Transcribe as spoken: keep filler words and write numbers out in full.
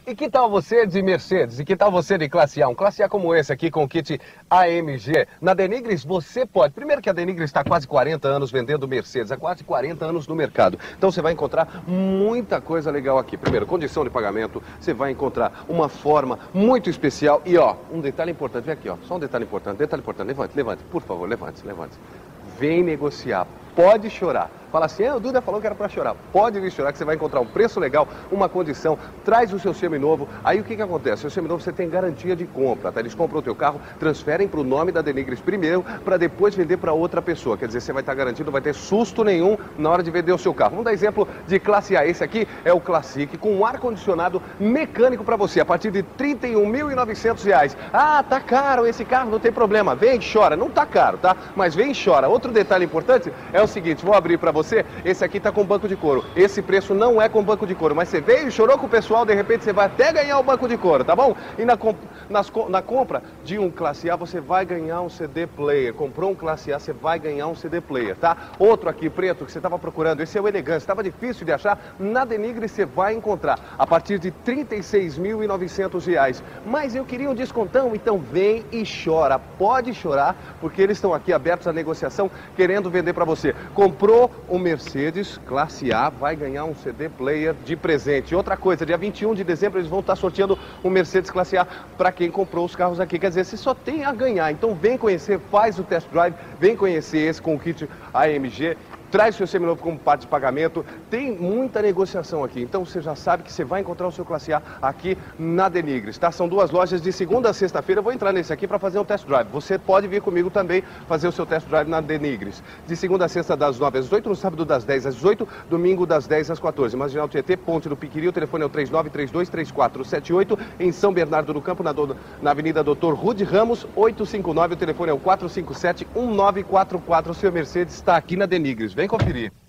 E que tal você de Mercedes? E que tal você de classe A? Um classe A como esse aqui com o kit A M G. Na Denigris você pode. Primeiro que a Denigris está há quase quarenta anos vendendo Mercedes, há quase quarenta anos no mercado. Então você vai encontrar muita coisa legal aqui. Primeiro, condição de pagamento, você vai encontrar uma forma muito especial. E ó, um detalhe importante, vem aqui ó, só um detalhe importante, detalhe importante, levante, levante, por favor, levante, levante. Vem negociar, pode chorar. Fala assim, ah, o Duda falou que era para chorar. Pode vir chorar que você vai encontrar um preço legal, uma condição, traz o seu seminovo. Aí o que que acontece? O seminovo você tem garantia de compra, tá? Eles compram o teu carro, transferem para o nome da Denigris primeiro, para depois vender para outra pessoa. Quer dizer, você vai estar garantido, não vai ter susto nenhum na hora de vender o seu carro. Vamos dar exemplo de classe A. Esse aqui é o Classic, com um ar-condicionado mecânico para você, a partir de trinta e um mil e novecentos reais. Ah, tá caro esse carro, não tem problema. Vem, chora. Não tá caro, tá? Mas vem, chora. Outro detalhe importante é o seguinte, vou abrir para você. Você, esse aqui está com banco de couro. Esse preço não é com banco de couro, mas você veio e chorou com o pessoal, de repente você vai até ganhar o banco de couro, tá bom? E na, comp nas, na compra de um classe A, você vai ganhar um C D player. Comprou um classe A, você vai ganhar um C D player, tá? Outro aqui, preto, que você estava procurando, esse é o elegante, estava difícil de achar, na Denigris você vai encontrar a partir de trinta e seis mil e novecentos reais. Mas eu queria um descontão, então vem e chora. Pode chorar, porque eles estão aqui abertos à negociação, querendo vender para você. Comprou um Mercedes classe A, vai ganhar um C D player de presente. Outra coisa, dia vinte e um de dezembro eles vão estar sorteando um Mercedes classe A para quem comprou os carros aqui. Quer dizer, você só tem a ganhar. Então vem conhecer, faz o test drive, vem conhecer esse com o kit A M G. Traz o seu seminovo como parte de pagamento, tem muita negociação aqui, então você já sabe que você vai encontrar o seu classe A aqui na Denigris, tá? São duas lojas de segunda a sexta-feira, eu vou entrar nesse aqui para fazer um test drive. Você pode vir comigo também fazer o seu test drive na Denigris. De segunda a sexta das nove às dezoito, no sábado das dez às dezoito, domingo das dez às quatorze. Marginal Tietê, Ponte do Piquiri, o telefone é o três nove três dois três quatro sete oito, em São Bernardo do Campo, na, do, na Avenida doutor Rude Ramos, oitocentos e cinquenta e nove, o telefone é o quatro cinco sete um nove quatro quatro. O seu Mercedes está aqui na Denigris, vem conferir.